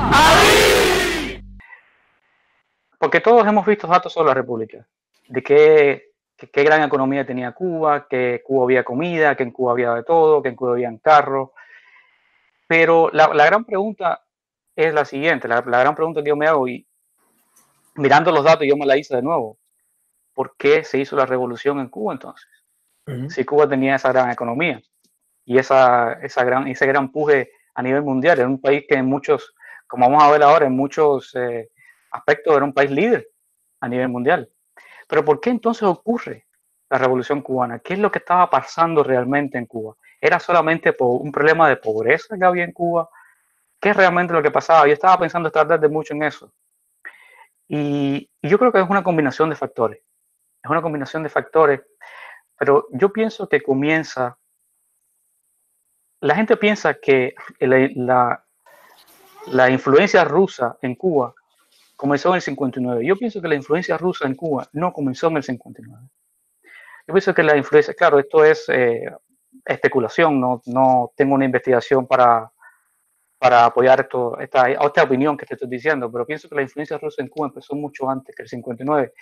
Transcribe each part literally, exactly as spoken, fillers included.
Porque todos hemos visto datos sobre la República, de qué, qué, qué gran economía tenía Cuba, que en Cuba había comida, que en Cuba había de todo, que en Cuba había carros. Pero la, la gran pregunta es la siguiente, la, la gran pregunta que yo me hago, y mirando los datos yo me la hice de nuevo, ¿por qué se hizo la revolución en Cuba entonces? Uh-huh. Si Cuba tenía esa gran economía y esa, esa gran, ese gran empuje a nivel mundial, era un país que en muchos, como vamos a ver ahora, en muchos eh, aspectos era un país líder a nivel mundial. Pero ¿por qué entonces ocurre la revolución cubana? ¿Qué es lo que estaba pasando realmente en Cuba? ¿Era solamente por un problema de pobreza que había en Cuba? ¿Qué es realmente lo que pasaba? Yo estaba pensando esta tarde mucho en eso. Y, y yo creo que es una combinación de factores. Es una combinación de factores, pero yo pienso que comienza. La gente piensa que la, la, la influencia rusa en Cuba comenzó en el cincuenta y nueve. Yo pienso que la influencia rusa en Cuba no comenzó en el cincuenta y nueve. Yo pienso que la influencia, claro, esto es eh, especulación, no, no tengo una investigación para, para apoyar esto, esta, esta opinión que te estoy diciendo, pero pienso que la influencia rusa en Cuba empezó mucho antes que el cincuenta y nueve,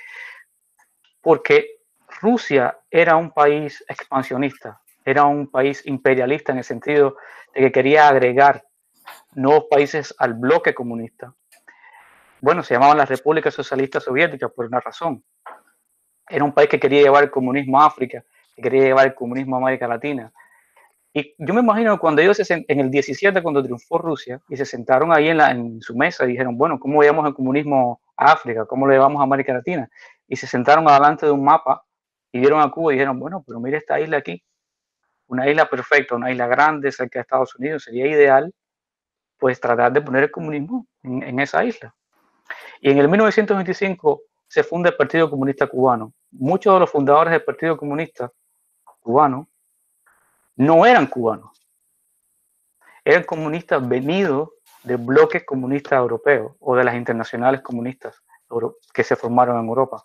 porque Rusia era un país expansionista, era un país imperialista en el sentido de que quería agregar nuevos países al bloque comunista. Bueno, se llamaban las repúblicas socialistas soviéticas por una razón. Era un país que quería llevar el comunismo a África, que quería llevar el comunismo a América Latina. Y yo me imagino cuando ellos en el diecisiete, cuando triunfó Rusia, y se sentaron ahí en, la, en su mesa y dijeron, bueno, ¿cómo llevamos el comunismo a África? ¿Cómo lo llevamos a América Latina? Y se sentaron adelante de un mapa y vieron a Cuba y dijeron, bueno, pero mira esta isla aquí, una isla perfecta, una isla grande cerca de Estados Unidos, sería ideal pues tratar de poner el comunismo en, en esa isla. Y en el mil novecientos veinticinco se funda el Partido Comunista Cubano. Muchos de los fundadores del Partido Comunista Cubano no eran cubanos, eran comunistas venidos de bloques comunistas europeos o de las internacionales comunistas que se formaron en Europa.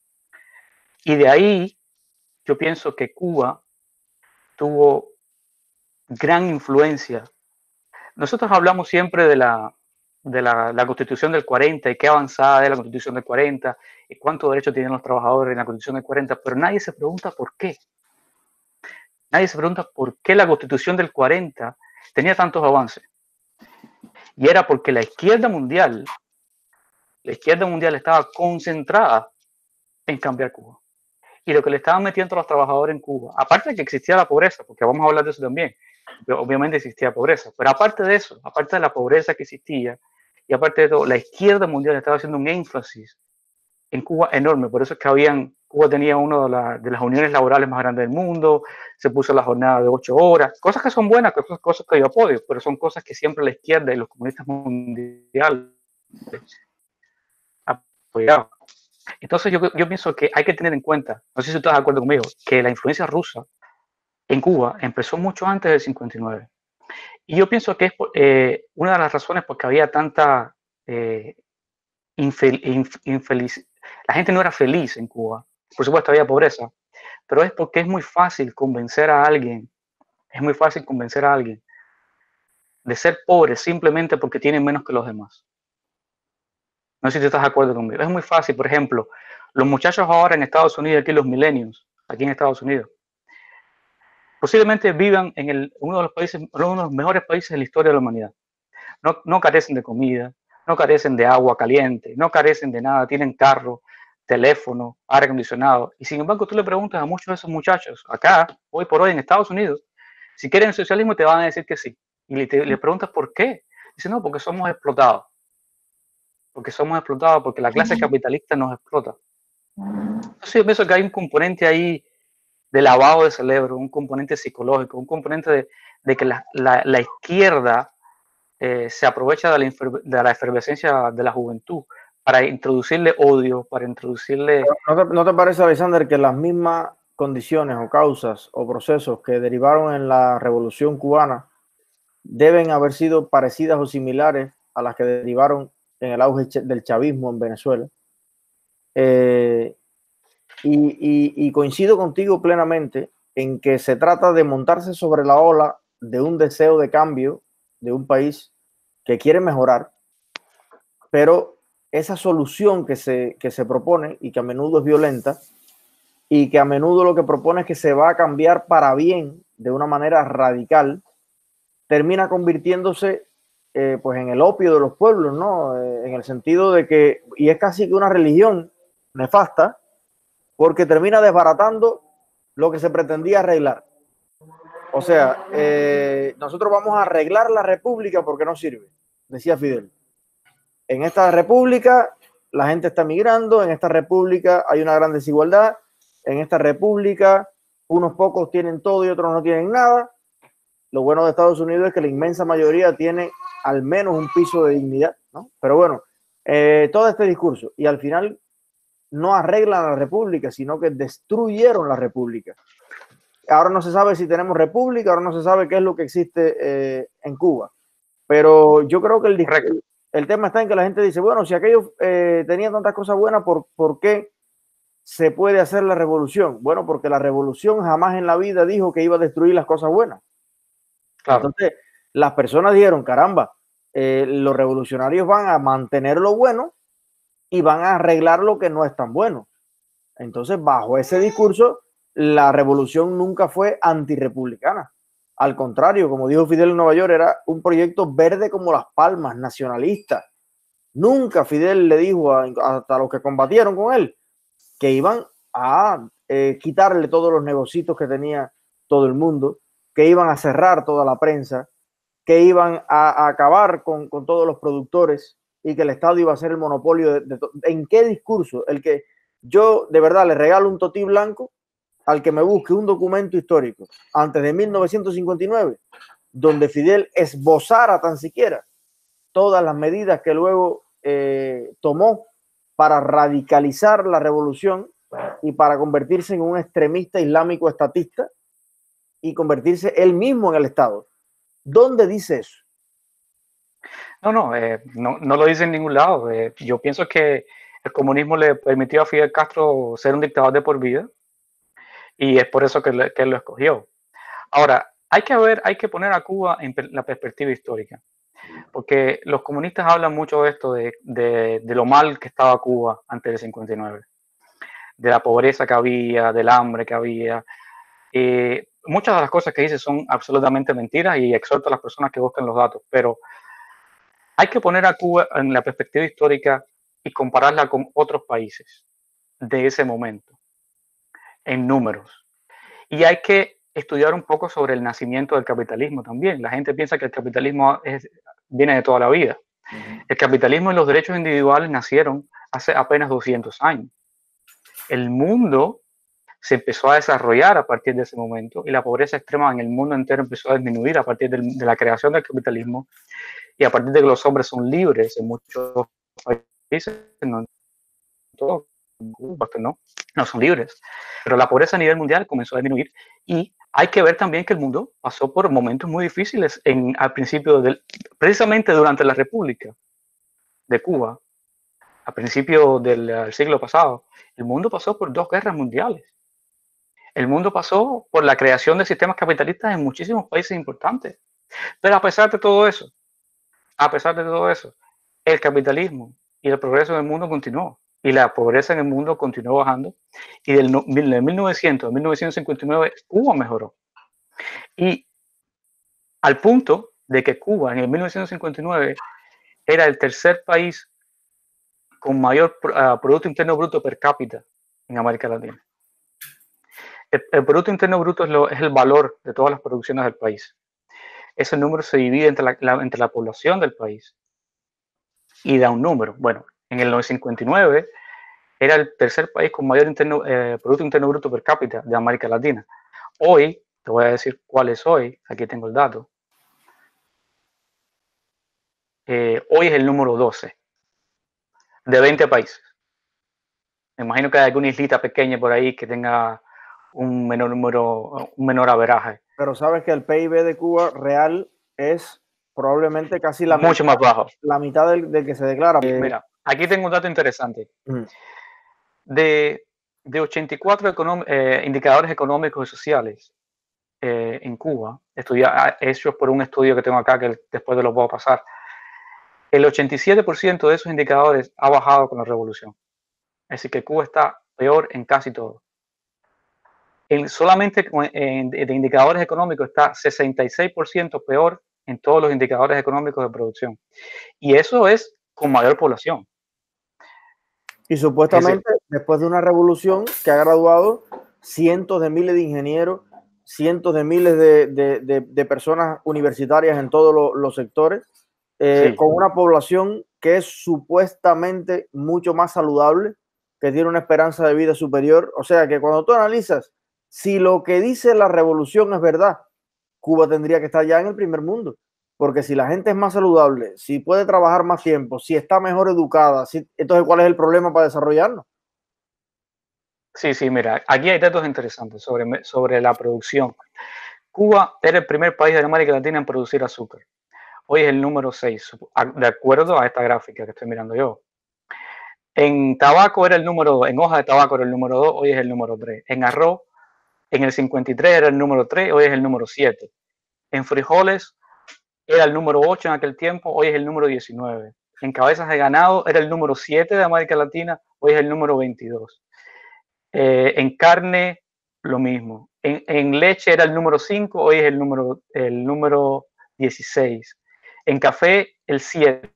Y de ahí yo pienso que Cuba tuvo gran influencia. Nosotros hablamos siempre de la, de la, la Constitución del cuarenta y qué avanzada es la Constitución del cuarenta y cuántos derechos tienen los trabajadores en la Constitución del cuarenta, pero nadie se pregunta por qué. Nadie se pregunta por qué la Constitución del cuarenta tenía tantos avances. Y era porque la izquierda mundial, la izquierda mundial estaba concentrada en cambiar Cuba. Y lo que le estaban metiendo a los trabajadores en Cuba, aparte de que existía la pobreza, porque vamos a hablar de eso también, obviamente existía pobreza, pero aparte de eso, aparte de la pobreza que existía, y aparte de todo, la izquierda mundial estaba haciendo un énfasis en Cuba enorme. Por eso es que habían, Cuba tenía una de, la, de las uniones laborales más grandes del mundo, se puso la jornada de ocho horas, cosas que son buenas, cosas, cosas que yo apoyo, pero son cosas que siempre la izquierda y los comunistas mundiales apoyaban. Entonces yo, yo pienso que hay que tener en cuenta, no sé si tú estás de acuerdo conmigo, que la influencia rusa en Cuba empezó mucho antes del cincuenta y nueve. Y yo pienso que es eh, una de las razones por que había tanta eh, infel, inf, infeliz, la gente no era feliz en Cuba. Por supuesto había pobreza, pero es porque es muy fácil convencer a alguien, es muy fácil convencer a alguien de ser pobre simplemente porque tiene menos que los demás. No sé si tú estás de acuerdo conmigo. Es muy fácil, por ejemplo, los muchachos ahora en Estados Unidos, aquí los millennials, aquí en Estados Unidos, posiblemente vivan en el, uno de los países, uno de los mejores países de la historia de la humanidad. No, no carecen de comida, no carecen de agua caliente, no carecen de nada, tienen carro, teléfono, aire acondicionado. Y sin embargo, tú le preguntas a muchos de esos muchachos, acá, hoy por hoy en Estados Unidos, si quieren el socialismo, te van a decir que sí. Y le, te, le preguntas por qué. Dice, no, porque somos explotados. Porque somos explotados, porque la clase capitalista nos explota. Entonces yo pienso que hay un componente ahí de lavado de cerebro, un componente psicológico, un componente de, de que la, la, la izquierda eh, se aprovecha de la, de la efervescencia de la juventud para introducirle odio, para introducirle... ¿No te, no te parece, Alexander, que las mismas condiciones o causas o procesos que derivaron en la Revolución Cubana deben haber sido parecidas o similares a las que derivaron en el auge del chavismo en Venezuela? Eh, y, y, y coincido contigo plenamente en que se trata de montarse sobre la ola de un deseo de cambio de un país que quiere mejorar, pero esa solución que se, que se propone y que a menudo es violenta y que a menudo lo que propone es que se va a cambiar para bien de una manera radical, termina convirtiéndose eh, pues en el opio de los pueblos, ¿no? Eh, en el sentido de que, y es casi que una religión nefasta, porque termina desbaratando lo que se pretendía arreglar. O sea, eh, nosotros vamos a arreglar la república porque no sirve, decía Fidel. En esta república la gente está migrando, en esta república hay una gran desigualdad, en esta república unos pocos tienen todo y otros no tienen nada. Lo bueno de Estados Unidos es que la inmensa mayoría tiene al menos un piso de dignidad, ¿no? Pero bueno, eh, todo este discurso, y al final no arreglan la república, sino que destruyeron la república. Ahora no se sabe si tenemos república, ahora no se sabe qué es lo que existe eh, en Cuba. Pero yo creo que el, el tema está en que la gente dice, bueno, si aquellos eh, tenían tantas cosas buenas, ¿por, ¿por qué se puede hacer la revolución? Bueno, porque la revolución jamás en la vida dijo que iba a destruir las cosas buenas. Claro. Entonces, las personas dijeron, caramba, eh, los revolucionarios van a mantener lo bueno y van a arreglar lo que no es tan bueno. Entonces, bajo ese discurso, la revolución nunca fue antirrepublicana. Al contrario, como dijo Fidel en Nueva York, era un proyecto verde como las palmas, nacionalista. Nunca Fidel le dijo a, hasta los que combatieron con él que iban a eh, quitarle todos los negocios que tenía todo el mundo, que iban a cerrar toda la prensa, que iban a, a acabar con, con todos los productores y que el Estado iba a ser el monopolio de, de, de ¿en qué discurso? El que yo de verdad le regalo un totí blanco al que me busque un documento histórico antes de mil novecientos cincuenta y nueve, donde Fidel esbozara tan siquiera todas las medidas que luego eh, tomó para radicalizar la revolución y para convertirse en un extremista islámico estatista y convertirse él mismo en el Estado. ¿Dónde dice eso? No, no, eh, no, no lo dice en ningún lado. Eh, yo pienso que el comunismo le permitió a Fidel Castro ser un dictador de por vida y es por eso que, le, que él lo escogió. Ahora, hay que ver, hay que poner a Cuba en la perspectiva histórica, porque los comunistas hablan mucho de esto, de, de, de lo mal que estaba Cuba antes del cincuenta y nueve, de la pobreza que había, del hambre que había. Eh, muchas de las cosas que dice son absolutamente mentiras y exhorto a las personas que busquen los datos, pero hay que poner a Cuba en la perspectiva histórica y compararla con otros países de ese momento, en números. Y hay que estudiar un poco sobre el nacimiento del capitalismo también. La gente piensa que el capitalismo es, viene de toda la vida. Uh-huh. El capitalismo y los derechos individuales nacieron hace apenas doscientos años. El mundo se empezó a desarrollar a partir de ese momento y la pobreza extrema en el mundo entero empezó a disminuir a partir de, de la creación del capitalismo y a partir de que los hombres son libres en muchos países, no en todos, porque no, no son libres, pero la pobreza a nivel mundial comenzó a disminuir y hay que ver también que el mundo pasó por momentos muy difíciles en, al principio, del, precisamente durante la República de Cuba, a principios del, del siglo pasado, el mundo pasó por dos guerras mundiales. El mundo pasó por la creación de sistemas capitalistas en muchísimos países importantes. Pero a pesar de todo eso, a pesar de todo eso, el capitalismo y el progreso del mundo continuó. Y la pobreza en el mundo continuó bajando. Y del de mil novecientos a mil novecientos cincuenta y nueve, Cuba mejoró. Y al punto de que Cuba en el mil novecientos cincuenta y nueve era el tercer país con mayor uh, Producto Interno Bruto per cápita en América Latina. El, el Producto Interno Bruto es, lo, es el valor de todas las producciones del país. Ese número se divide entre la, la, entre la población del país y da un número. Bueno, en el cincuenta y nueve era el tercer país con mayor interno, eh, Producto Interno Bruto per cápita de América Latina. Hoy, te voy a decir cuál es hoy, aquí tengo el dato. Eh, hoy es el número doce de veinte países. Me imagino que hay alguna islita pequeña por ahí que tenga un menor número, un menor averaje. Pero sabes que el P I B de Cuba real es probablemente casi la mucho mitad, más bajo. La mitad del, del que se declara. Mira, aquí tengo un dato interesante. Mm. De, de ochenta y cuatro econom eh, indicadores económicos y sociales eh, en Cuba, estudia, hechos por un estudio que tengo acá, que después te lo puedo pasar, El ochenta y siete por ciento de esos indicadores ha bajado con la revolución. Es decir, que Cuba está peor en casi todo. En, solamente en, de indicadores económicos está sesenta y seis por ciento peor en todos los indicadores económicos de producción. Y eso es con mayor población. Y supuestamente decir, después de una revolución que ha graduado cientos de miles de ingenieros, cientos de miles de, de, de, de personas universitarias en todos lo, los sectores, eh, sí. con una población que es supuestamente mucho más saludable, que tiene una esperanza de vida superior. O sea que cuando tú analizas si lo que dice la revolución es verdad, Cuba tendría que estar ya en el primer mundo. Porque si la gente es más saludable, si puede trabajar más tiempo, si está mejor educada, si, entonces ¿cuál es el problema para desarrollarnos? Sí, sí, mira, aquí hay datos interesantes sobre, sobre la producción. Cuba era el primer país de América Latina en producir azúcar. Hoy es el número seis, de acuerdo a esta gráfica que estoy mirando yo. En tabaco era el número, en hoja de tabaco era el número dos, hoy es el número tres. En arroz, en el cincuenta y tres era el número tres, hoy es el número siete. En frijoles era el número ocho en aquel tiempo, hoy es el número diecinueve. En cabezas de ganado era el número siete de América Latina, hoy es el número veintidós. Eh, en carne, lo mismo. En, en leche era el número cinco, hoy es el número, el número dieciséis. En café, el siete.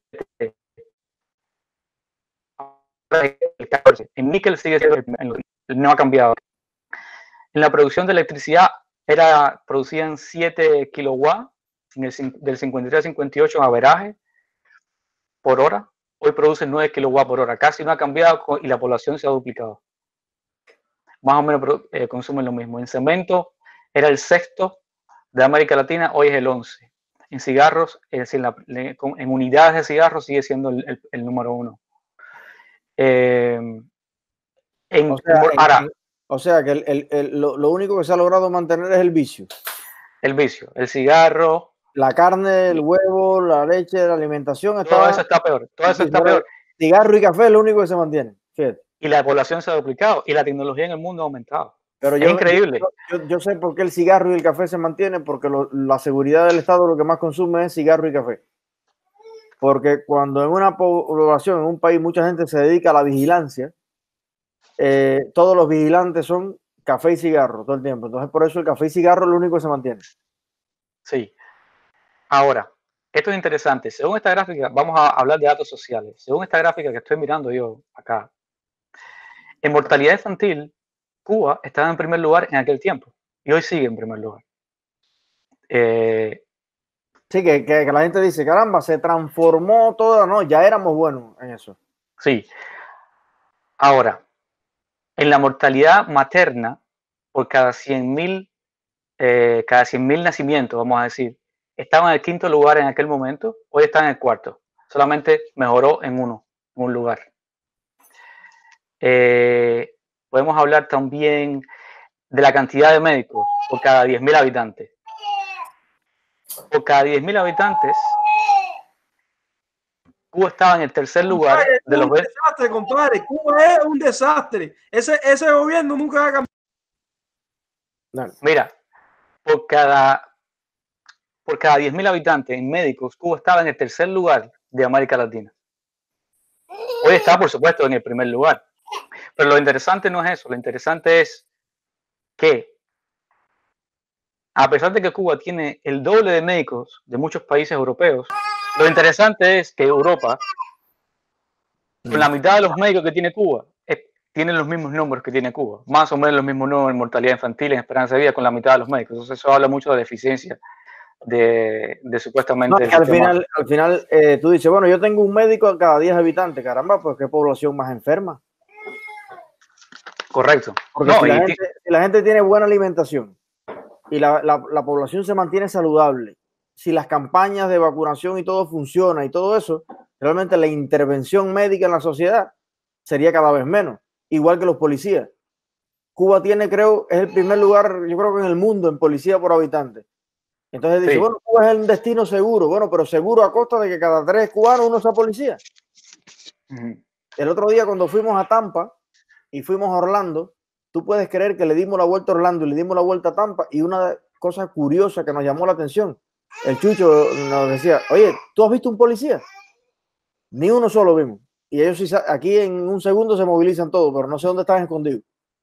El catorce. En níquel sigue siendo el, el, no ha cambiado. En la producción de electricidad era, producían siete kilowatts en el, del cincuenta y tres al cincuenta y ocho en averaje por hora. Hoy producen nueve kilowatts por hora. Casi no ha cambiado y la población se ha duplicado. Más o menos eh, consumen lo mismo. En cemento era el sexto de América Latina, hoy es el once. En cigarros, es decir, en, la, en unidades de cigarros sigue siendo el, el, el número uno. Eh, en, o, sea, en, ahora, en, o sea que el, el, el, lo, lo único que se ha logrado mantener es el vicio. El vicio, el cigarro. La carne, el huevo, la leche, la alimentación. Todo está, eso está peor. Todo eso está peor. Cigarro y café es lo único que se mantiene. Fíjate. Y la población se ha duplicado y la tecnología en el mundo ha aumentado. Pero es yo, increíble. Yo, yo, yo sé por qué el cigarro y el café se mantienen, porque lo, la seguridad del Estado lo que más consume es cigarro y café. Porque cuando en una población, en un país, mucha gente se dedica a la vigilancia, eh, todos los vigilantes son café y cigarro todo el tiempo. Entonces, por eso el café y cigarro es lo único que se mantiene. Sí. Ahora, esto es interesante. Según esta gráfica, vamos a hablar de datos sociales. Según esta gráfica que estoy mirando yo acá, en mortalidad infantil, Cuba estaba en primer lugar en aquel tiempo y hoy sigue en primer lugar. Eh, sí, que, que, que la gente dice, caramba, se transformó todo, no, ya éramos buenos en eso. Sí. Ahora, en la mortalidad materna, por cada cien mil eh, cada cien mil nacimientos, vamos a decir, estaba en el quinto lugar en aquel momento, hoy está en el cuarto. Solamente mejoró en uno, en un lugar. Eh, podemos hablar también de la cantidad de médicos por cada diez mil habitantes. Por cada diez mil habitantes, Cuba estaba en el tercer lugar. Compadre, de los es un desastre, compadre. Cuba es un desastre. Ese, ese gobierno nunca va a cambiar. No. Mira, por cada, por cada diez mil habitantes en médicos, Cuba estaba en el tercer lugar de América Latina. Hoy está, por supuesto, en el primer lugar. Pero lo interesante no es eso. Lo interesante es que, a pesar de que Cuba tiene el doble de médicos de muchos países europeos, lo interesante es que Europa, con la mitad de los médicos que tiene Cuba, es, tienen los mismos números que tiene Cuba. Más o menos los mismos números en mortalidad infantil, en esperanza de vida, con la mitad de los médicos. Entonces eso habla mucho de la eficiencia de, de supuestamente... No, al, final, al final eh, tú dices, bueno, yo tengo un médico a cada diez habitantes. Caramba, pues qué población más enferma. Correcto. Porque no, si, la gente, si la gente tiene buena alimentación y la, la, la población se mantiene saludable, si las campañas de vacunación y todo funciona y todo eso, realmente la intervención médica en la sociedad sería cada vez menos, igual que los policías. Cuba tiene, creo, es el primer lugar, yo creo que en el mundo en policía por habitante. Entonces dice, sí, bueno, Cuba es el destino seguro, bueno, pero seguro a costa de que cada tres cubanos uno sea policía. Uh-huh. El otro día cuando fuimos a Tampa y fuimos a Orlando, tú puedes creer que le dimos la vuelta a Orlando y le dimos la vuelta a Tampa, y una cosa curiosa que nos llamó la atención, el Chucho nos decía, oye, ¿tú has visto un policía? Ni uno solo vimos. Y ellos sí, aquí en un segundo se movilizan todos, pero no sé dónde están escondidos.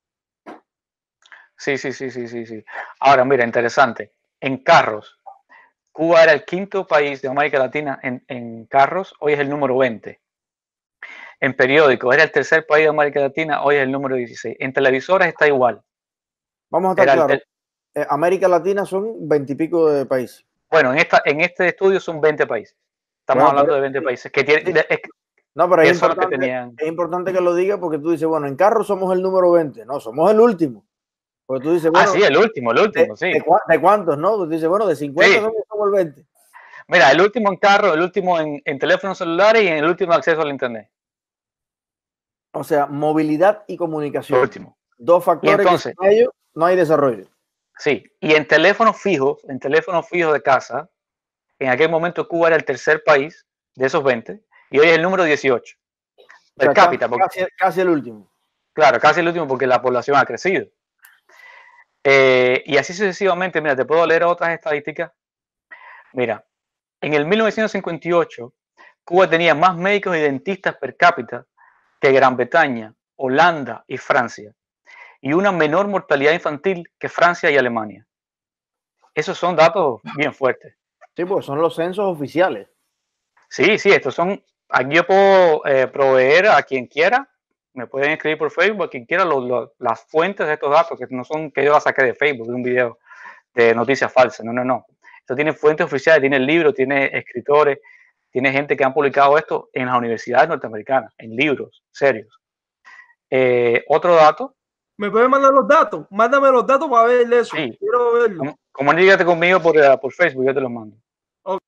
Sí, sí, sí, sí, sí, sí. Ahora, mira, interesante. En carros, Cuba era el quinto país de América Latina en, en carros, hoy es el número veinte. En periódicos, era el tercer país de América Latina, hoy es el número dieciséis. En televisoras está igual. Vamos a estar Era el- claros. el- Eh, América Latina son veintipico de países. bueno, en, esta, en este estudio son veinte países. Estamos Bueno, hablando pero, de veinte sí, países que, tienen, sí. es- No, pero es que son los que importante, tenían. es importante que lo digas porque tú dices, bueno, en carro somos el número veinte. No, somos el último. Porque tú dices, Ah, bueno, sí, el último, el ¿de, último, sí. de, cua- de cuántos, no? Tú dices, bueno, de cincuenta Sí. somos, somos el veinte. Mira, el último en carro, el último en, en teléfonos celulares y en el último acceso al internet. O sea, movilidad y Lo comunicación. último. Dos Y factores entonces, que sin ellos no hay desarrollo. sí, y en teléfonos fijos, en teléfonos fijos de casa, en aquel momento Cuba era el tercer país de esos veinte y hoy es el número dieciocho. O Per sea, cápita, casi, porque, casi, casi el último. claro, casi el último porque la población ha crecido. Eh, y así sucesivamente, mira, te puedo leer otras estadísticas. Mira, en el mil novecientos cincuenta y ocho, Cuba tenía más médicos y dentistas per cápita que Gran Bretaña, Holanda y Francia, y una menor mortalidad infantil que Francia y Alemania. Esos son datos bien fuertes. Sí, pues son los censos oficiales. Sí, sí, estos son, aquí yo puedo eh, proveer a quien quiera, me pueden escribir por Facebook, a quien quiera lo, lo, las fuentes de estos datos, que no son que yo las saqué de Facebook, de un video de noticias falsas, no, no, no. Esto tiene fuentes oficiales, tiene libros, tiene escritores, tiene gente que han publicado esto en las universidades norteamericanas, en libros serios. Eh, otro dato. ¿Me puedes mandar los datos? Mándame los datos para ver eso. Sí. Quiero verlo. Comunícate conmigo por, uh, por Facebook, yo te los mando. Okay.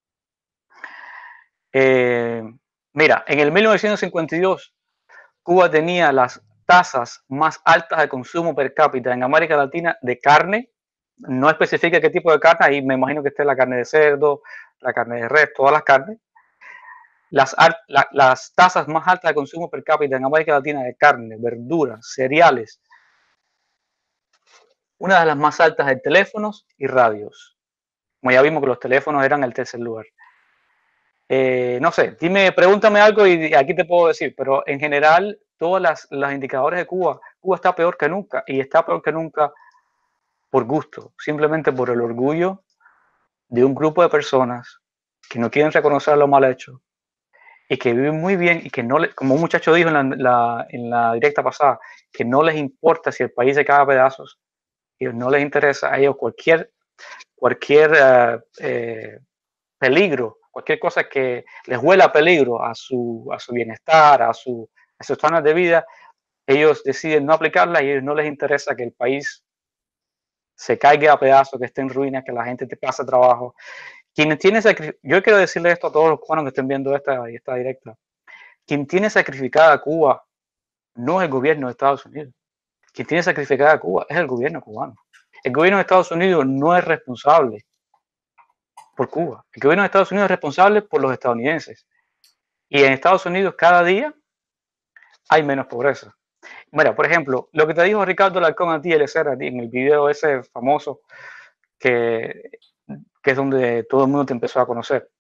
Eh, mira, en el mil novecientos cincuenta y dos, Cuba tenía las tasas más altas de consumo per cápita en América Latina de carne. No especifica qué tipo de carne, ahí me imagino que esté la carne de cerdo, la carne de res, todas las carnes. Las, la, las tasas más altas de consumo per cápita en América Latina de carne, verduras, cereales. Una de las más altas de teléfonos y radios. Como ya vimos que los teléfonos eran el tercer lugar. Eh, no sé, dime, pregúntame algo y aquí te puedo decir, pero en general, todos las, los indicadores de Cuba, Cuba está peor que nunca y está peor que nunca por gusto, simplemente por el orgullo de un grupo de personas que no quieren reconocer lo mal hecho y que viven muy bien y que no, le, como un muchacho dijo en la, la, en la directa pasada, que no les importa si el país se cae a pedazos, y no les interesa a ellos cualquier, cualquier uh, eh, peligro, cualquier cosa que les huela a peligro a su, a su bienestar, a su, a su estándar de vida, ellos deciden no aplicarla y a ellos no les interesa que el país se caiga a pedazos, que esté en ruinas, que la gente te pase trabajo. Quienes tienen yo quiero decirle esto a todos los cubanos que estén viendo esta, esta directa. Quien tiene sacrificada a Cuba no es el gobierno de Estados Unidos. Quien tiene sacrificada a Cuba es el gobierno cubano. El gobierno de Estados Unidos no es responsable por Cuba. El gobierno de Estados Unidos es responsable por los estadounidenses. Y en Estados Unidos cada día hay menos pobreza. Mira, por ejemplo, lo que te dijo Ricardo Alarcón a ti, L C R, a ti, en el video ese famoso que, que es donde todo el mundo te empezó a conocer.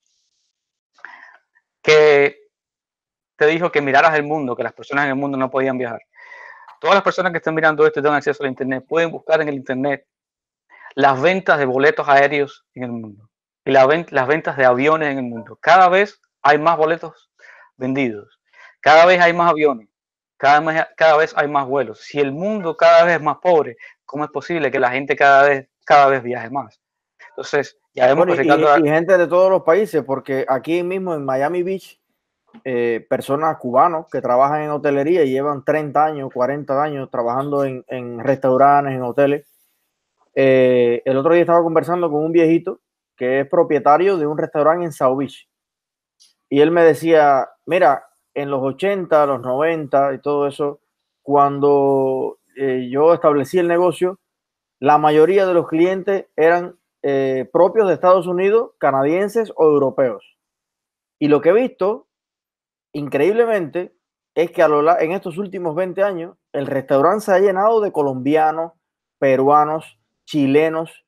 Que te dijo que miraras el mundo, que las personas en el mundo no podían viajar. Todas las personas que estén mirando esto y tengan acceso al internet pueden buscar en el internet las ventas de boletos aéreos en el mundo y la vent las ventas de aviones en el mundo. Cada vez hay más boletos vendidos, cada vez hay más aviones, cada vez, cada vez hay más vuelos. Si el mundo cada vez es más pobre, ¿cómo es posible que la gente cada vez, cada vez viaje más? Entonces, ya vemos bueno, que Ricardo... y, y gente de todos los países, porque aquí mismo en Miami Beach, eh, personas cubanos que trabajan en hotelería y llevan treinta años, cuarenta años trabajando en, en restaurantes, en hoteles. Eh, el otro día estaba conversando con un viejito que es propietario de un restaurante en South Beach. Y él me decía, mira, en los ochenta, los noventa y todo eso, cuando eh, yo establecí el negocio, la mayoría de los clientes eran eh, propios de Estados Unidos, canadienses o europeos. Y lo que he visto, increíblemente, es que a lo, en estos últimos veinte años, el restaurante se ha llenado de colombianos, peruanos, chilenos,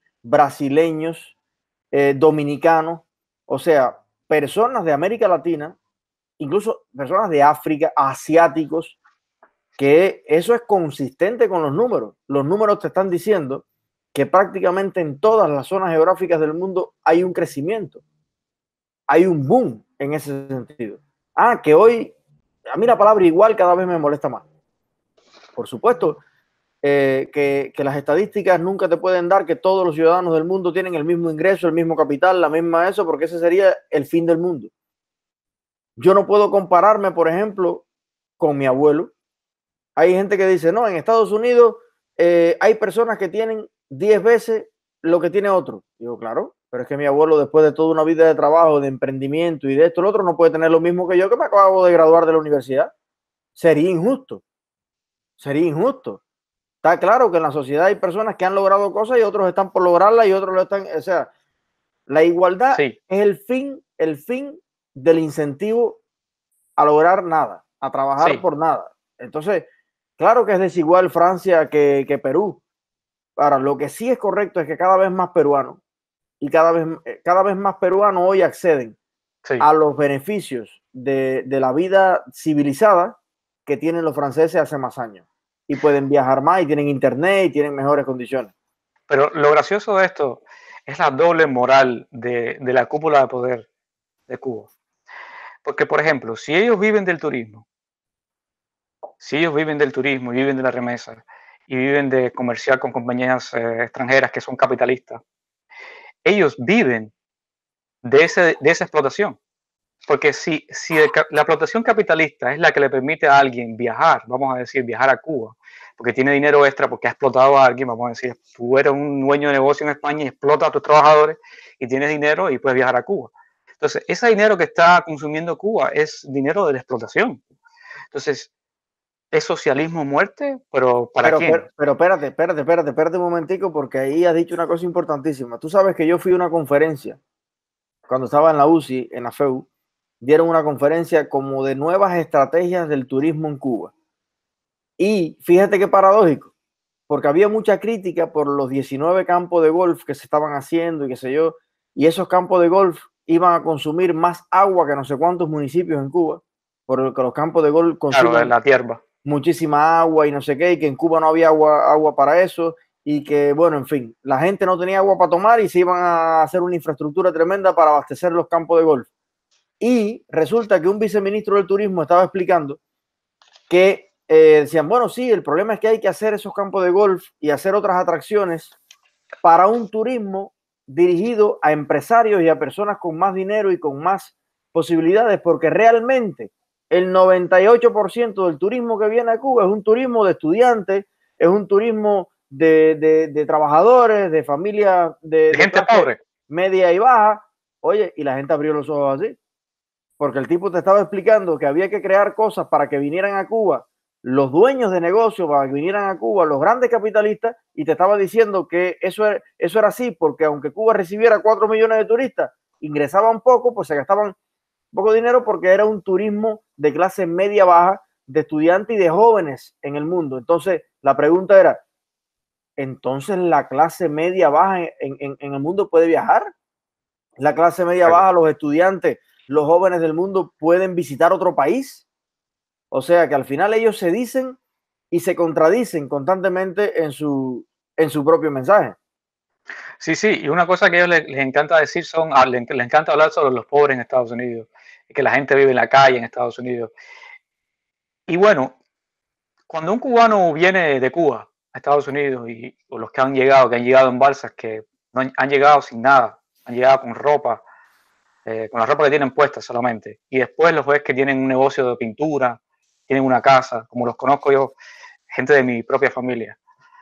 brasileños, eh, dominicanos, o sea, personas de América Latina incluso personas de África, asiáticos, que eso es consistente con los números. Los números te están diciendo que prácticamente en todas las zonas geográficas del mundo hay un crecimiento, hay un boom en ese sentido. Ah, que hoy, a mí la palabra igual cada vez me molesta más. Por supuesto, eh, que, que las estadísticas nunca te pueden dar que todos los ciudadanos del mundo tienen el mismo ingreso, el mismo capital, la misma eso, porque ese sería el fin del mundo. Yo no puedo compararme, por ejemplo, con mi abuelo. Hay gente que dice, no, en Estados Unidos eh, hay personas que tienen diez veces lo que tiene otro. Digo, claro, pero es que mi abuelo, después de toda una vida de trabajo, de emprendimiento y de esto y lo otro, no puede tener lo mismo que yo, que me acabo de graduar de la universidad. Sería injusto. Sería injusto. Está claro que en la sociedad hay personas que han logrado cosas y otros están por lograrlas y otros lo están. O sea, la igualdad Sí. es el fin, el fin del incentivo a lograr nada, a trabajar Sí. por nada. Entonces, claro que es desigual Francia que, que Perú. Ahora, lo que sí es correcto es que cada vez más peruanos y cada vez, cada vez más peruanos hoy acceden Sí. a los beneficios de, de la vida civilizada que tienen los franceses hace más años. Y pueden viajar más y tienen internet y tienen mejores condiciones. Pero lo gracioso de esto es la doble moral de, de la cúpula de poder de Cuba. Porque, por ejemplo, si ellos viven del turismo, si ellos viven del turismo y viven de la remesa y viven de comerciar con compañías eh, extranjeras que son capitalistas, ellos viven de, ese, de esa explotación. Porque si, si el, la explotación capitalista es la que le permite a alguien viajar, vamos a decir, viajar a Cuba, porque tiene dinero extra, porque ha explotado a alguien, vamos a decir, tú eres un dueño de negocio en España y explotas a tus trabajadores y tienes dinero y puedes viajar a Cuba. Entonces, ese dinero que está consumiendo Cuba es dinero de la explotación. Entonces, ¿es socialismo muerte? ¿Pero para pero, quién? Pero, pero espérate, espérate, espérate, espérate un momentico, porque ahí has dicho una cosa importantísima. Tú sabes que yo fui a una conferencia, cuando estaba en la U C I, en la F E U, dieron una conferencia como de nuevas estrategias del turismo en Cuba. Y fíjate qué paradójico, porque había mucha crítica por los diecinueve campos de golf que se estaban haciendo y qué sé yo, y esos campos de golf iban a consumir más agua que no sé cuántos municipios en Cuba, porque los campos de golf consumen claro, la tierra. muchísima agua y no sé qué, y que en Cuba no había agua, agua para eso, y que, bueno, en fin, la gente no tenía agua para tomar y se iban a hacer una infraestructura tremenda para abastecer los campos de golf. Y resulta que un viceministro del turismo estaba explicando que eh, decían, bueno, sí, el problema es que hay que hacer esos campos de golf y hacer otras atracciones para un turismo dirigido a empresarios y a personas con más dinero y con más posibilidades, porque realmente el noventa y ocho por ciento del turismo que viene a Cuba es un turismo de estudiantes, es un turismo de, de, de trabajadores, de familias de, de gente de pobre, media y baja. Oye, y la gente abrió los ojos así, porque el tipo te estaba explicando que había que crear cosas para que vinieran a Cuba los dueños de negocios, para que vinieran a Cuba los grandes capitalistas, y te estaba diciendo que eso era, eso era así, porque aunque Cuba recibiera cuatro millones de turistas, ingresaban poco, pues se gastaban poco dinero, porque era un turismo de clase media baja, de estudiantes y de jóvenes en el mundo. Entonces, la pregunta era, ¿entonces la clase media baja en, en, en el mundo puede viajar? La clase media claro. baja, los estudiantes, los jóvenes del mundo pueden visitar otro país. O sea que al final ellos se dicen y se contradicen constantemente en su, en su propio mensaje. Sí, sí, y una cosa que a ellos les, les encanta decir son, les, les encanta hablar sobre los pobres en Estados Unidos, que la gente vive en la calle en Estados Unidos. Y bueno, cuando un cubano viene de Cuba a Estados Unidos, y o los que han llegado, que han llegado en balsas, que no han, han llegado sin nada, han llegado con ropa, eh, con la ropa que tienen puesta solamente, y después los ves que tienen un negocio de pintura, tienen una casa, como los conozco yo, gente de mi propia familia,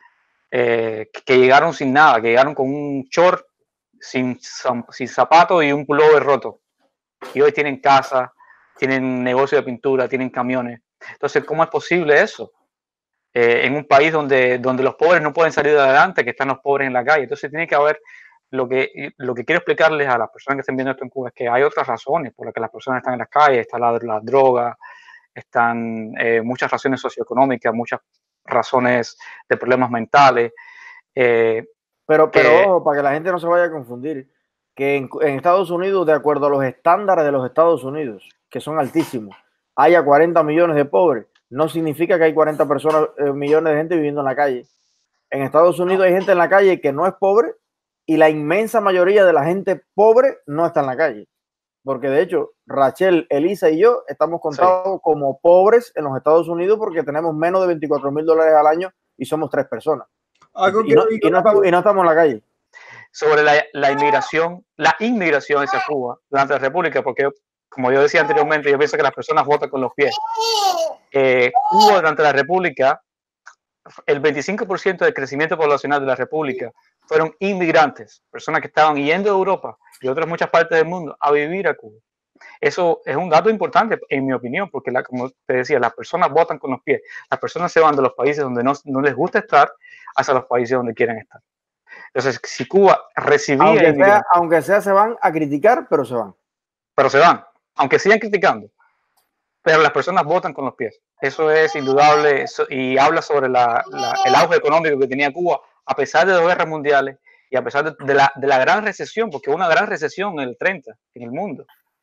eh, que, que llegaron sin nada, que llegaron con un short, sin, sin zapatos y un pullover roto, y hoy tienen casa, tienen negocio de pintura, tienen camiones. Entonces, ¿cómo es posible eso? Eh, en un país donde, donde los pobres no pueden salir de adelante, que están los pobres en la calle. Entonces tiene que haber, lo que, lo que quiero explicarles a las personas que estén viendo esto en Cuba es que hay otras razones por las que las personas están en las calles. Está la, la droga, están eh, muchas razones socioeconómicas, muchas razones de problemas mentales. Eh, pero, que, pero ojo, para que la gente no se vaya a confundir, que en, en Estados Unidos, de acuerdo a los estándares de los Estados Unidos, que son altísimos, haya cuarenta millones de pobres, no significa que hay cuarenta personas, eh, millones de gente viviendo en la calle. En Estados Unidos hay gente en la calle que no es pobre y la inmensa mayoría de la gente pobre no está en la calle. Porque de hecho, Rachel, Elisa y yo estamos contados sí. como pobres en los Estados Unidos porque tenemos menos de veinticuatro mil dólares al año y somos tres personas. Algo y, que, no, y, no estamos, y no estamos en la calle. Sobre la, la inmigración, la inmigración hacia Cuba durante la República, porque como yo decía anteriormente, yo pienso que las personas votan con los pies. Eh, Cuba durante la República, el veinticinco por ciento del crecimiento poblacional de la República fueron inmigrantes, personas que estaban yendo de Europa y otras muchas partes del mundo a vivir a Cuba. Eso es un dato importante, en mi opinión, porque, la, como te decía, las personas votan con los pies. Las personas se van de los países donde no, no les gusta estar hacia los países donde quieren estar. Entonces, si Cuba recibía... Aunque sea, aunque sea, se van a criticar, pero se van. Pero se van, aunque sigan criticando. Pero las personas votan con los pies. Eso es indudable eso, y habla sobre la, la, el auge económico que tenía Cuba, a pesar de dos guerras mundiales y a pesar de, de, la, de la gran recesión, porque hubo una gran recesión en el treinta en el mundo.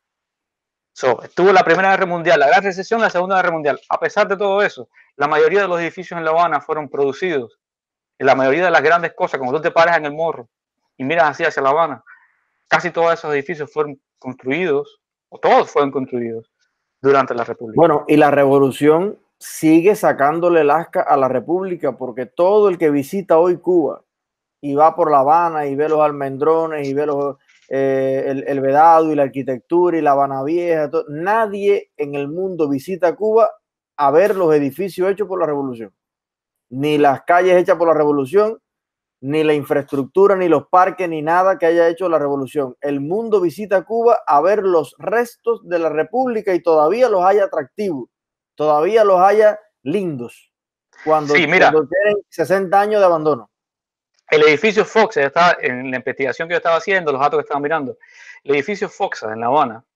So, estuvo la Primera Guerra Mundial, la Gran Recesión, la Segunda Guerra Mundial. A pesar de todo eso, la mayoría de los edificios en La Habana fueron producidos. Y la mayoría de las grandes cosas, como tú te paras en el morro y miras así hacia La Habana, casi todos esos edificios fueron construidos, o todos fueron construidos durante la República. Bueno, y la revolución sigue sacándole el asca a la República, porque todo el que visita hoy Cuba y va por La Habana y ve los almendrones y ve los... Eh, el, el Vedado y la arquitectura y la Habana Vieja, todo. Nadie en el mundo visita Cuba a ver los edificios hechos por la revolución, ni las calles hechas por la revolución, ni la infraestructura, ni los parques, ni nada que haya hecho la revolución. El mundo visita Cuba a ver los restos de la república y todavía los haya atractivos, todavía los haya lindos cuando, sí, mira, cuando tienen sesenta años de abandono. El edificio Fox, estaba en la investigación que yo estaba haciendo, los datos que estaba mirando, el edificio Fox en La Habana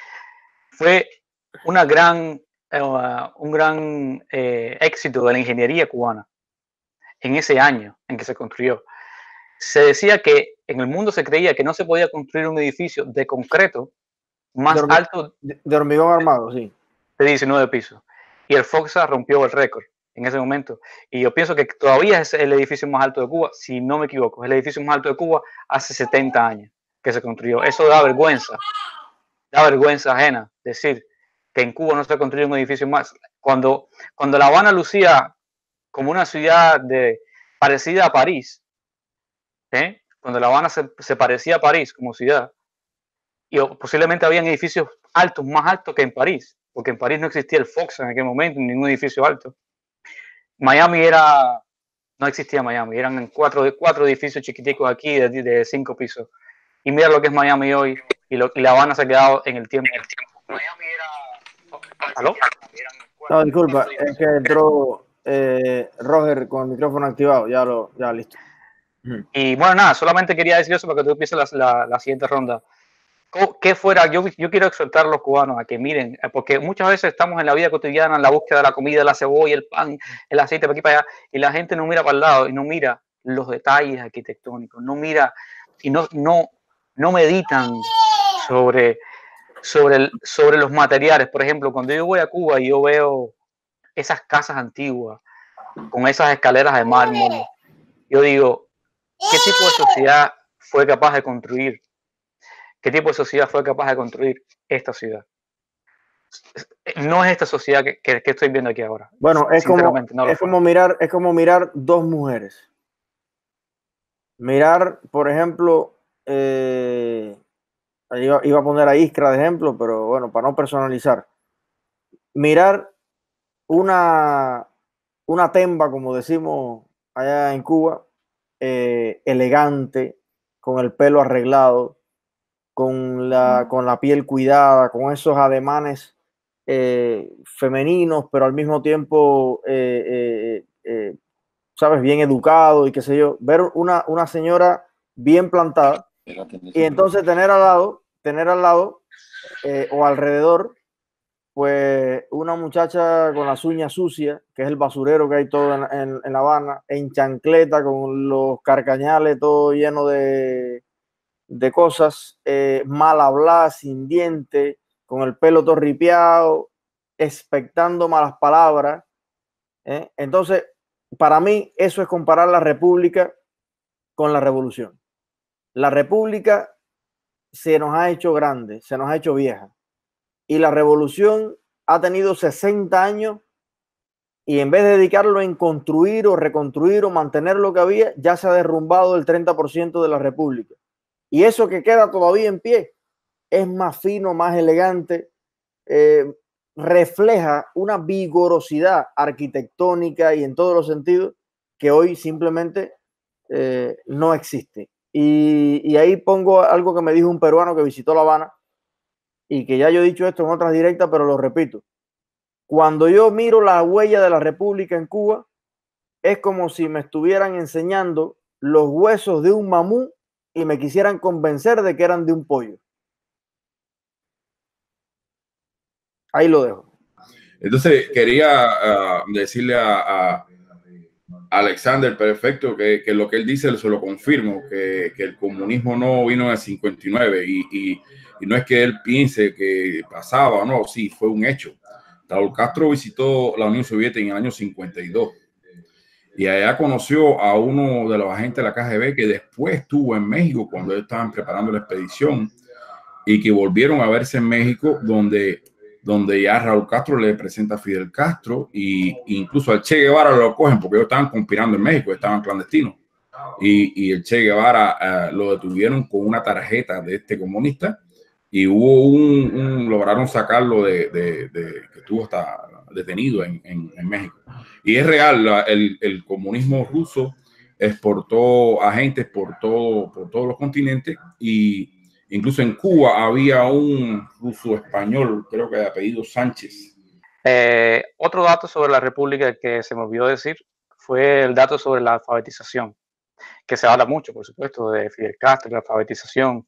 fue una gran, uh, un gran eh, éxito de la ingeniería cubana en ese año en que se construyó. Se decía que en el mundo se creía que no se podía construir un edificio de concreto más de alto de, de hormigón armado, sí, de diecinueve pisos. Y el Fox rompió el récord en ese momento. Y yo pienso que todavía es el edificio más alto de Cuba, si no me equivoco. Es el edificio más alto de Cuba hace setenta años que se construyó. Eso da vergüenza. Da vergüenza ajena decir que en Cuba no se ha construido un edificio más. Cuando, cuando La Habana lucía como una ciudad de, parecida a París, ¿eh? Cuando La Habana se, se parecía a París como ciudad, y posiblemente habían edificios altos, más altos que en París, porque en París no existía el Fox en aquel momento, ningún edificio alto. Miami era, no existía Miami, eran cuatro, cuatro edificios chiquiticos aquí de, de cinco pisos. Y mira lo que es Miami hoy, y, lo, y La Habana se ha quedado en el tiempo. Miami era... ¿Aló? No, disculpa, es que entró eh, Roger con el micrófono activado, ya lo, ya listo. Y bueno, nada, solamente quería decir eso para que tú empieces la, la, la siguiente ronda. ¿Qué fuera? Yo, yo quiero exhortar a los cubanos a que miren, porque muchas veces estamos en la vida cotidiana, en la búsqueda de la comida, la cebolla, el pan, el aceite, para aquí para allá, y la gente no mira para el lado y no mira los detalles arquitectónicos, no mira y no, no, no meditan sobre, sobre, el, sobre los materiales. Por ejemplo, cuando yo voy a Cuba y yo veo esas casas antiguas con esas escaleras de mármol, yo digo, ¿qué tipo de sociedad fue capaz de construir? ¿Qué tipo de sociedad fue capaz de construir esta ciudad? No es esta sociedad que, que, que estoy viendo aquí ahora. Bueno, es, como, no es, como mirar, es como mirar dos mujeres. Mirar, por ejemplo, eh, iba, iba a poner a Iskra de ejemplo, pero bueno, para no personalizar. Mirar una, una temba, como decimos allá en Cuba, eh, elegante, con el pelo arreglado, con la, con la piel cuidada, con esos ademanes eh, femeninos, pero al mismo tiempo, eh, eh, eh, sabes, bien educado y qué sé yo. Ver una, una señora bien plantada y entonces tener al lado, tener al lado eh, o alrededor, pues una muchacha con las uñas sucias, que es el basurero que hay todo en, en, en La Habana, en chancleta, con los carcañales todo lleno de... de cosas, eh, mal hablar, sin diente, con el pelo torripiado, expectando malas palabras. ¿eh? Entonces, para mí, eso es comparar la república con la revolución. La república se nos ha hecho grande, se nos ha hecho vieja. Y la revolución ha tenido sesenta años y en vez de dedicarlo en construir o reconstruir o mantener lo que había, ya se ha derrumbado el treinta por ciento de la república. Y eso que queda todavía en pie es más fino, más elegante, eh, refleja una vigorosidad arquitectónica y en todos los sentidos que hoy simplemente eh, no existe. Y, y ahí pongo algo que me dijo un peruano que visitó La Habana y que ya yo he dicho esto en otras directas, pero lo repito. Cuando yo miro la huella de la república en Cuba, es como si me estuvieran enseñando los huesos de un mamú y me quisieran convencer de que eran de un pollo. Ahí lo dejo. Entonces, quería uh, decirle a, a Alexander Perfecto que, que lo que él dice se lo confirmo, que, que el comunismo no vino en el cincuenta y nueve y, y, y no es que él piense que pasaba, no, sí, fue un hecho. Raúl Castro visitó la Unión Soviética en el año cincuenta y dos y allá conoció a uno de los agentes de la K G B que después estuvo en México cuando ellos estaban preparando la expedición y que volvieron a verse en México donde, donde ya Raúl Castro le presenta a Fidel Castro y incluso al Che Guevara lo cogen porque ellos estaban conspirando en México, estaban clandestinos y, y el Che Guevara uh, lo detuvieron con una tarjeta de este comunista y hubo un, un lograron sacarlo de, de, de que estuvo hasta detenido en, en, en México. Y es real, la, el, el comunismo ruso exportó agentes por todo, por todos los continentes y incluso en Cuba había un ruso español, creo que de apellido Sánchez. Eh, otro dato sobre la República que se me olvidó decir fue el dato sobre la alfabetización, que se habla mucho, por supuesto, de Fidel Castro, la alfabetización.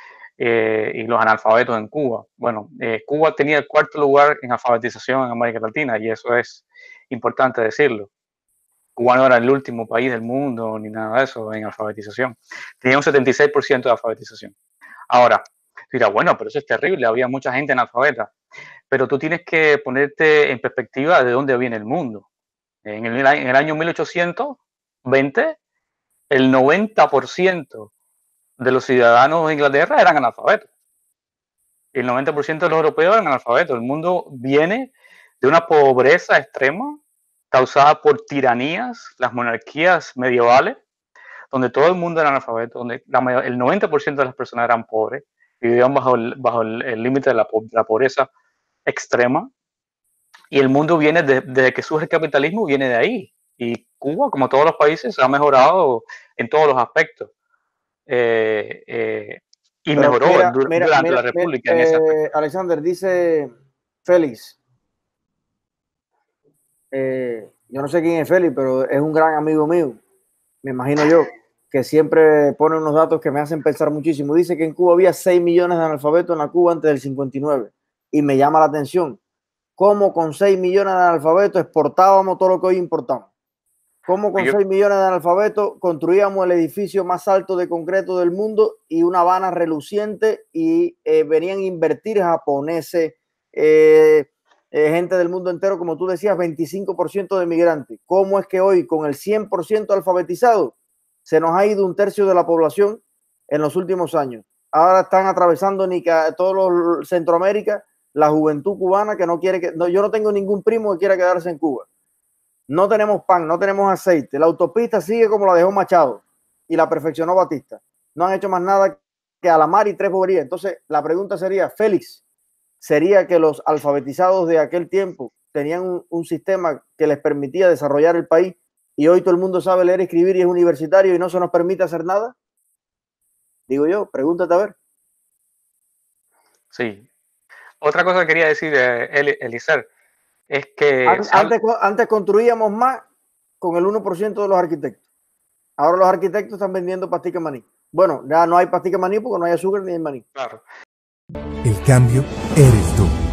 Eh, y los analfabetos en Cuba. Bueno, eh, Cuba tenía el cuarto lugar en alfabetización en América Latina y eso es importante decirlo. Cuba no era el último país del mundo ni nada de eso en alfabetización. Tenía un setenta y seis por ciento de alfabetización. Ahora, dirá, bueno, pero eso es terrible, había mucha gente analfabeta. Pero tú tienes que ponerte en perspectiva de dónde viene el mundo. En el, en el año mil ochocientos veinte, el noventa por ciento de los ciudadanos de Inglaterra eran analfabetos. El noventa por ciento de los europeos eran analfabetos. El mundo viene de una pobreza extrema causada por tiranías, las monarquías medievales, donde todo el mundo era analfabeto, donde la mayor, el noventa por ciento de las personas eran pobres, vivían bajo el bajo el límite de, la, de la pobreza extrema. Y el mundo viene de, desde que surge el capitalismo, viene de ahí. Y Cuba, como todos los países, ha mejorado en todos los aspectos. Eh, eh, y Pero mejoró mira, durante mira, mira, la República. Mira, en ese eh, Alexander, dice Félix, eh, yo no sé quién es Félix, pero es un gran amigo mío, me imagino yo, que siempre pone unos datos que me hacen pensar muchísimo. Dice que en Cuba había seis millones de analfabetos en la Cuba antes del cincuenta y nueve y me llama la atención cómo con seis millones de analfabetos exportábamos todo lo que hoy importamos. ¿Cómo con seis millones de analfabetos construíamos el edificio más alto de concreto del mundo y una Habana reluciente y eh, venían a invertir japoneses, eh, eh, gente del mundo entero, como tú decías, veinticinco por ciento de migrantes? ¿Cómo es que hoy con el cien por ciento alfabetizado se nos ha ido un tercio de la población en los últimos años? Ahora están atravesando Nica, todo los, Centroamérica, la juventud cubana que no quiere que... No, yo no tengo ningún primo que quiera quedarse en Cuba. No tenemos pan, no tenemos aceite. La autopista sigue como la dejó Machado y la perfeccionó Batista. No han hecho más nada que a la mar y tres boberías. Entonces, la pregunta sería, Félix, ¿sería que los alfabetizados de aquel tiempo tenían un, un sistema que les permitía desarrollar el país y hoy todo el mundo sabe leer y escribir y es universitario y no se nos permite hacer nada? Digo yo, pregúntate a ver. Sí. Otra cosa que quería decir, eh, Eliezer, es que... Antes, antes, antes construíamos más con el uno por ciento de los arquitectos. Ahora los arquitectos están vendiendo pastica maní. Bueno, ya no hay pastica maní porque no hay azúcar ni hay maní. Claro. El cambio eres tú.